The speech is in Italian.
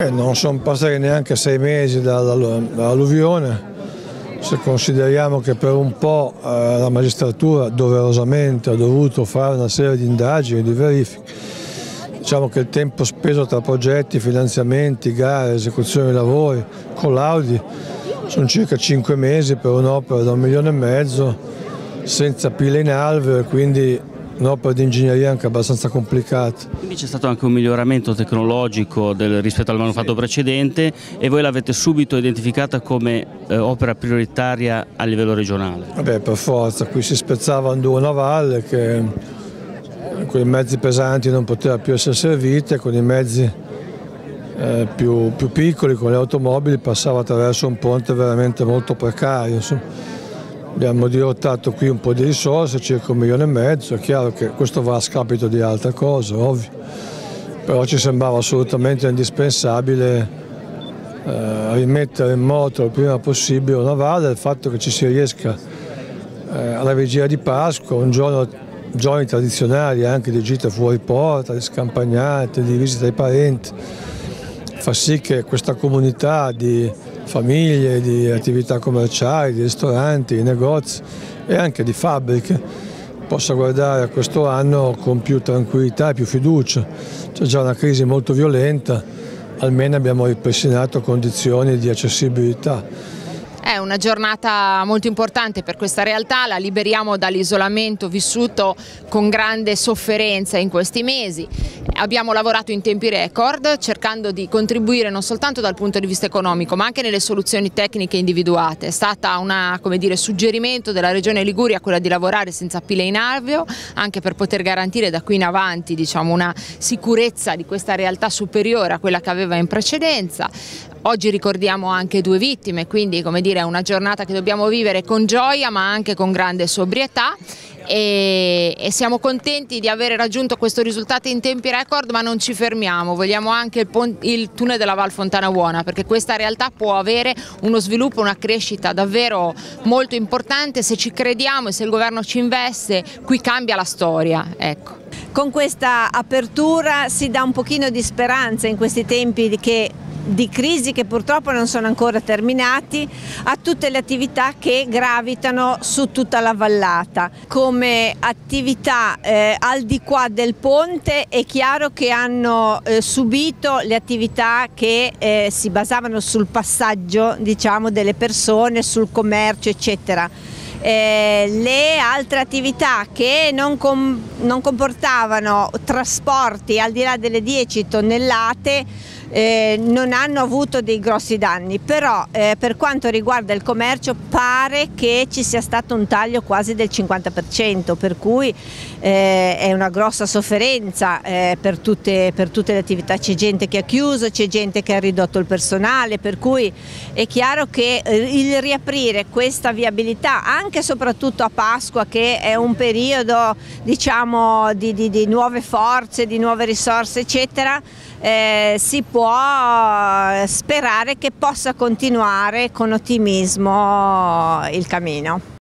Non sono passati neanche 6 mesi dall'alluvione, se consideriamo che per un po' la magistratura doverosamente ha dovuto fare una serie di indagini, di verifiche. Diciamo che il tempo speso tra progetti, finanziamenti, gare, esecuzione dei lavori, collaudi, sono circa 5 mesi per un'opera da 1,5 milioni, senza pile in alveo, e quindi un'opera di ingegneria anche abbastanza complicata. Quindi c'è stato anche un miglioramento tecnologico rispetto al manufatto precedente, e voi l'avete subito identificata come opera prioritaria a livello regionale? Vabbè, per forza, qui si spezzava un duo navale che con i mezzi pesanti non poteva più essere servita, con i mezzi più piccoli, con le automobili, passava attraverso un ponte veramente molto precario. Insomma. Abbiamo dirottato qui un po' di risorse, circa 1,5 milioni, è chiaro che questo va a scapito di altre cose, ovvio, però ci sembrava assolutamente indispensabile rimettere in moto il prima possibile una valle, il fatto che ci si riesca alla vigilia di Pasqua, giorni tradizionali anche di gite fuori porta, di scampagnate, di visite ai parenti, fa sì che questa comunità di famiglie, di attività commerciali, di ristoranti, di negozi e anche di fabbriche possa guardare a questo anno con più tranquillità e più fiducia. C'è già una crisi molto violenta, almeno abbiamo ripristinato condizioni di accessibilità. È una giornata molto importante per questa realtà, la liberiamo dall'isolamento vissuto con grande sofferenza in questi mesi. Abbiamo lavorato in tempi record cercando di contribuire non soltanto dal punto di vista economico ma anche nelle soluzioni tecniche individuate. È stata un suggerimento della Regione Liguria quella di lavorare senza pile in alveo, anche per poter garantire da qui in avanti una sicurezza di questa realtà superiore a quella che aveva in precedenza. Oggi ricordiamo anche 2 vittime, quindi è una giornata che dobbiamo vivere con gioia ma anche con grande sobrietà, e siamo contenti di aver raggiunto questo risultato in tempi record, ma non ci fermiamo, vogliamo anche il tunnel della Val Fontana Buona, perché questa realtà può avere uno sviluppo, una crescita davvero molto importante se ci crediamo, e se il governo ci investe, qui cambia la storia. Ecco. Con questa apertura si dà un pochino di speranza in questi tempi di crisi che purtroppo non sono ancora terminati, a tutte le attività che gravitano su tutta la vallata. Come attività al di qua del ponte è chiaro che hanno subito le attività che si basavano sul passaggio delle persone, sul commercio eccetera. Le altre attività che non comportavano trasporti al di là delle 10 tonnellate non hanno avuto dei grossi danni, però per quanto riguarda il commercio pare che ci sia stato un taglio quasi del 50%, per cui è una grossa sofferenza per tutte le attività. C'è gente che ha chiuso, c'è gente che ha ridotto il personale, per cui è chiaro che il riaprire questa viabilità anche e soprattutto a Pasqua, che è un periodo di nuove forze, di nuove risorse eccetera, si può sperare che possa continuare con ottimismo il cammino.